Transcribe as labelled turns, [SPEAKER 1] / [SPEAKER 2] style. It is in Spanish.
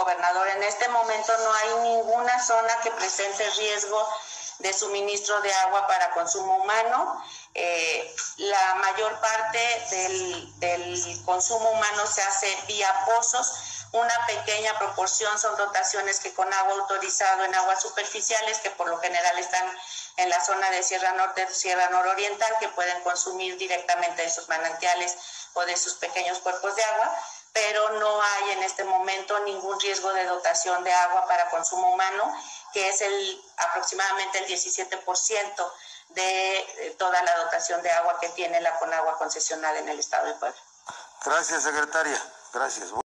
[SPEAKER 1] gobernador, en este momento no hay ninguna zona que presente riesgo de suministro de agua para consumo humano. La mayor parte del consumo humano se hace vía pozos. Una pequeña proporción son dotaciones que con agua autorizado en aguas superficiales, que por lo general están en la zona de Sierra Norte, Sierra Nororiental, que pueden consumir directamente de sus manantiales o de sus pequeños cuerpos de agua, pero no hay en este momento ningún riesgo de dotación de agua para consumo humano, que es aproximadamente el 17% de toda la dotación de agua que tiene la Conagua concesionada en el estado de Puebla.
[SPEAKER 2] Gracias, secretaria. Gracias.